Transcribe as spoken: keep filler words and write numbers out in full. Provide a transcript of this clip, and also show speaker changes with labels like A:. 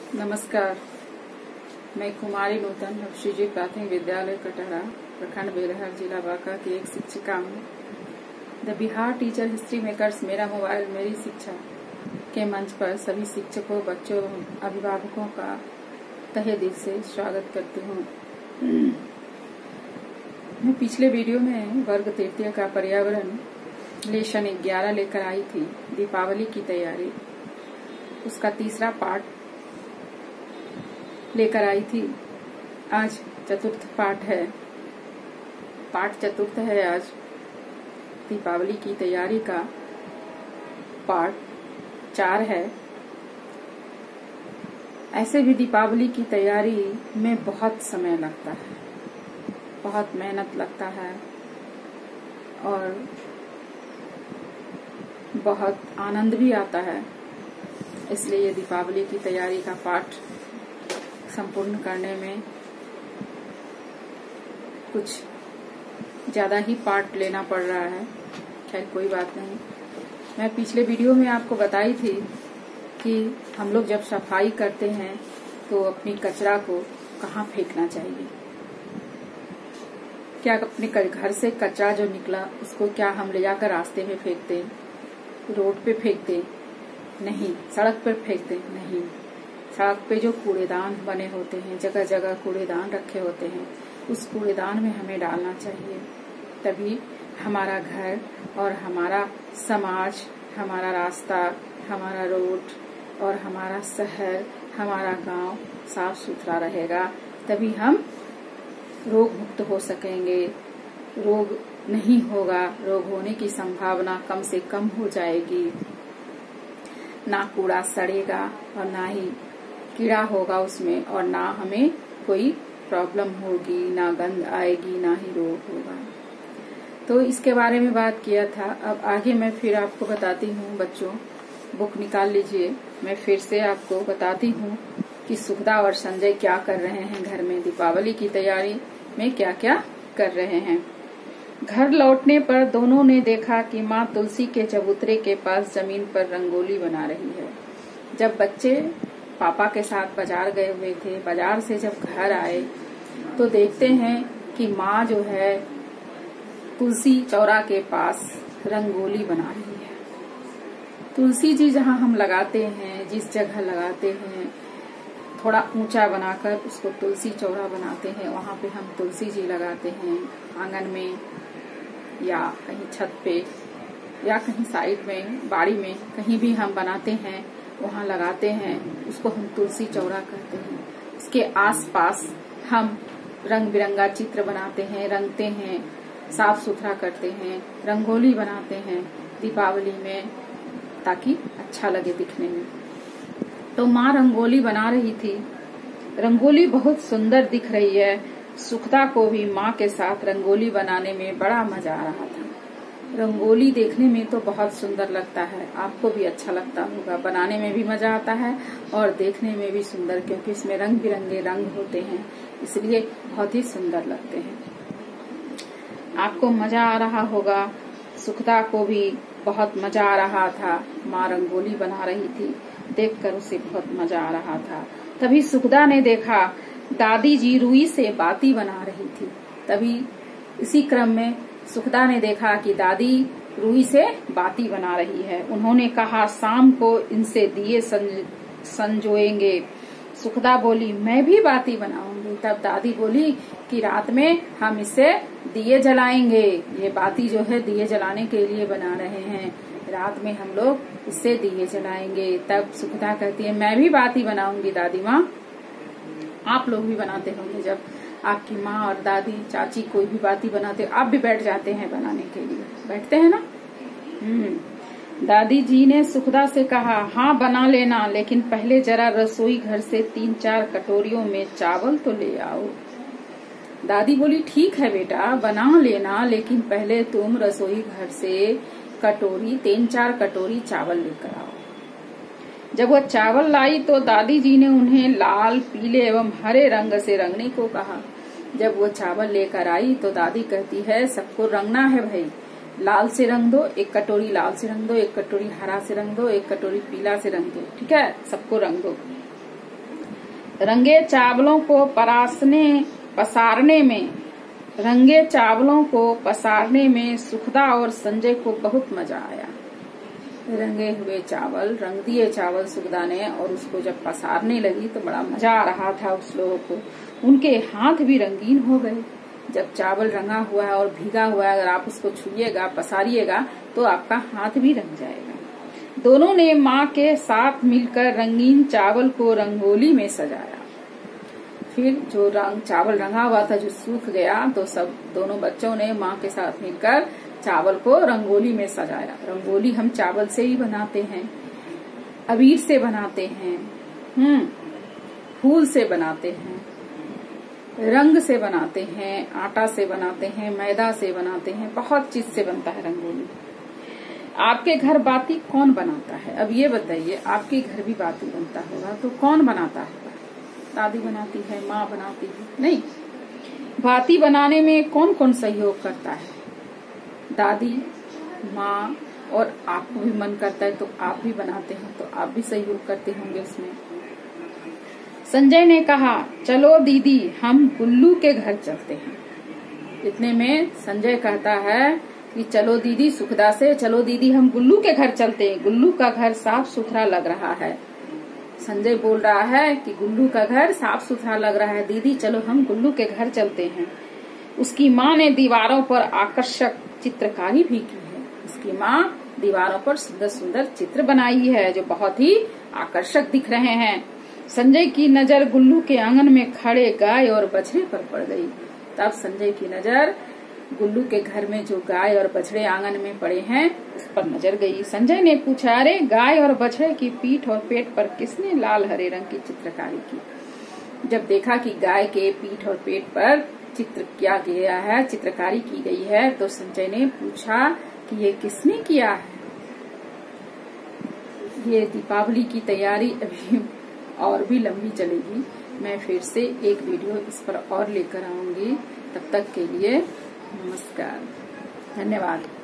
A: नमस्कार, मैं कुमारी नूतन श्रीजी प्राथमिक विद्यालय कटहरा, प्रखंड बेलहर, जिला बांका की एक शिक्षिका हूँ। The Bihar teacher history makers मेरा मोबाइल मेरी शिक्षा के मंच पर सभी शिक्षकों, बच्चों, अभिभावकों का तहे दिल से स्वागत करती हूँ। मैं पिछले वीडियो में वर्ग तृतीय का पर्यावरण लेसन ग्यारह लेकर आई थी, दीपावली की तैयारी, उसका तीसरा पार्ट लेकर आई थी। आज चतुर्थ पाठ है, पाठ चतुर्थ है आज दीपावली की तैयारी का। पार्ट चार है। ऐसे भी दीपावली की तैयारी में बहुत समय लगता है, बहुत मेहनत लगता है और बहुत आनंद भी आता है। इसलिए दीपावली की तैयारी का पाठ संपूर्ण करने में कुछ ज्यादा ही पार्ट लेना पड़ रहा है। खैर कोई बात नहीं। मैं पिछले वीडियो में आपको बताई थी कि हम लोग जब सफाई करते हैं तो अपनी कचरा को कहाँ फेंकना चाहिए। क्या अपने घर से कचरा जो निकला उसको क्या हम ले जाकर रास्ते में फेंकते, रोड पे फेंकते? नहीं। सड़क पर फेंकते? नहीं। सड़क पे जो कूड़ेदान बने होते हैं, जगह जगह कूड़ेदान रखे होते हैं, उस कूड़ेदान में हमें डालना चाहिए। तभी हमारा घर और हमारा समाज, हमारा रास्ता, हमारा रोड और हमारा शहर, हमारा गांव साफ सुथरा रहेगा। तभी हम रोग मुक्त हो सकेंगे। रोग नहीं होगा, रोग होने की संभावना कम से कम हो जाएगी। ना कूड़ा सड़ेगा और ना ही कीड़ा होगा उसमें, और ना हमें कोई प्रॉब्लम होगी, ना गंध आएगी, ना ही रोग होगा। तो इसके बारे में बात किया था। अब आगे मैं फिर आपको बताती हूँ। बच्चों, बुक निकाल लीजिए। मैं फिर से आपको बताती हूँ कि सुखदा और संजय क्या कर रहे हैं घर में, दीपावली की तैयारी में क्या क्या कर रहे हैं। घर लौटने पर दोनों ने देखा कि माँ तुलसी के चबूतरे के पास जमीन पर रंगोली बना रही है। जब बच्चे पापा के साथ बाजार गए हुए थे, बाजार से जब घर आए तो देखते हैं कि माँ जो है तुलसी चौरा के पास रंगोली बना रही है। तुलसी जी जहाँ हम लगाते हैं, जिस जगह लगाते हैं, थोड़ा ऊंचा बनाकर उसको तुलसी चौरा बनाते हैं। वहाँ पे हम तुलसी जी लगाते हैं, आंगन में या कहीं छत पे या कहीं साइड में, बाड़ी में, कहीं भी हम बनाते हैं, वहाँ लगाते हैं। उसको हम तुलसी चौरा कहते हैं। उसके आसपास हम रंग बिरंगा चित्र बनाते हैं, रंगते हैं, साफ सुथरा करते हैं, रंगोली बनाते हैं दीपावली में, ताकि अच्छा लगे दिखने में। तो माँ रंगोली बना रही थी। रंगोली बहुत सुंदर दिख रही है। सुखदा को भी माँ के साथ रंगोली बनाने में बड़ा मजा आ रहा था। रंगोली देखने में तो बहुत सुंदर लगता है, आपको भी अच्छा लगता होगा। बनाने में भी मजा आता है और देखने में भी सुंदर, क्योंकि इसमें रंग बिरंगे रंग होते हैं, इसलिए बहुत ही सुंदर लगते हैं। आपको मजा आ रहा होगा, सुखदा को भी बहुत मजा आ रहा था। माँ रंगोली बना रही थी, देखकर उसे बहुत मजा आ रहा था। तभी सुखदा ने देखा दादी जी रुई से बाती बना रही थी। तभी इसी क्रम में सुखदा ने देखा कि दादी रुई से बाती बना रही है। उन्होंने कहा, शाम को इनसे दिए संजोएंगे। सुखदा बोली, मैं भी बाती बनाऊंगी। तब दादी बोली कि रात में हम इससे दिए जलाएंगे। ये बाती जो है दिए जलाने के लिए बना रहे हैं, रात में हम लोग इससे दिए जलाएंगे। तब सुखदा कहती है, मैं भी बाती बनाऊंगी दादी माँ। आप लोग भी बनाते होंगे, जब आपकी माँ और दादी, चाची कोई भी बाती बनाते, आप भी बैठ जाते हैं बनाने के लिए, बैठते हैं ना। हम्म दादी जी ने सुखदा से कहा, हाँ बना लेना, लेकिन पहले जरा रसोई घर से तीन चार कटोरियों में चावल तो ले आओ। दादी बोली, ठीक है बेटा बना लेना, लेकिन पहले तुम रसोई घर से कटोरी तीन चार कटोरी चावल लेकर आओ। जब वह चावल लाई तो दादी जी ने उन्हें लाल, पीले एवं हरे रंग से रंगने को कहा। जब वो चावल लेकर आई तो दादी कहती है, सबको रंगना है भाई, लाल से रंग दो, एक कटोरी लाल से रंग दो, एक कटोरी हरा से रंग दो, एक कटोरी पीला से रंग दो, ठीक है, सबको रंग दो। रंगे चावलों को परासने पसारने में रंगे चावलों को पसारने में सुखदा और संजय को बहुत मजा आया। रंगे हुए चावल, रंग दिए चावल सुखदा ने, और उसको जब पसारने लगी तो बड़ा मजा आ रहा था उस लोगों को। उनके हाथ भी रंगीन हो गए। जब चावल रंगा हुआ है और भीगा हुआ है, अगर आप उसको छुइएगा, पसारिएगा तो आपका हाथ भी रंग जाएगा। दोनों ने माँ के साथ मिलकर रंगीन चावल को रंगोली में सजाया। फिर जो रंग चावल रंगा हुआ था जो सूख गया, तो सब दोनों बच्चों ने माँ के साथ मिलकर चावल को रंगोली में सजाया। रंगोली हम चावल से ही बनाते हैं, अबीर से बनाते हैं, हम्म फूल से बनाते हैं, रंग से बनाते हैं, आटा से बनाते हैं, मैदा से बनाते हैं, बहुत चीज से बनता है रंगोली। आपके घर बाती कौन बनाता है? अब ये बताइए, आपके घर भी बाती बनता होगा तो कौन बनाता होगा? दादी बनाती है, माँ बनाती है? नहीं। बाती बनाने में कौन कौन सहयोग करता है? दादी, माँ, और आपको भी मन करता है तो आप भी बनाते हैं, तो आप भी सहयोग करते होंगे उसमें। संजय ने कहा, चलो दीदी हम गुल्लू के घर चलते हैं। इतने में संजय कहता है कि चलो दीदी, सुखदा से, चलो दीदी हम गुल्लू के घर चलते हैं, गुल्लू का घर साफ सुथरा लग रहा है। संजय बोल रहा है कि गुल्लू का घर साफ सुथरा लग रहा है, दीदी चलो हम गुल्लू के घर चलते हैं। उसकी माँ ने दीवारों पर आकर्षक चित्रकारी भी की है। उसकी माँ दीवारों पर सुंदर सुंदर चित्र बनाई है जो बहुत ही आकर्षक दिख रहे हैं। संजय की नजर गुल्लू के आंगन में खड़े गाय और बछड़े पर पड़ गई। तब संजय की नजर गुल्लू के घर में जो गाय और बछड़े आंगन में पड़े हैं उस पर नजर गई। संजय ने पूछा, अरे गाय और बछड़े की पीठ और पेट पर किसने लाल हरे रंग की चित्रकारी की? जब देखा कि गाय के पीठ और पेट पर चित्र किया गया है, चित्रकारी की गई है, तो संजय ने पूछा कि ये किसने किया है? ये दीपावली की तैयारी अभी और भी लंबी चलेगी। मैं फिर से एक वीडियो इस पर और लेकर आऊंगी। तब तक के लिए नमस्कार, धन्यवाद।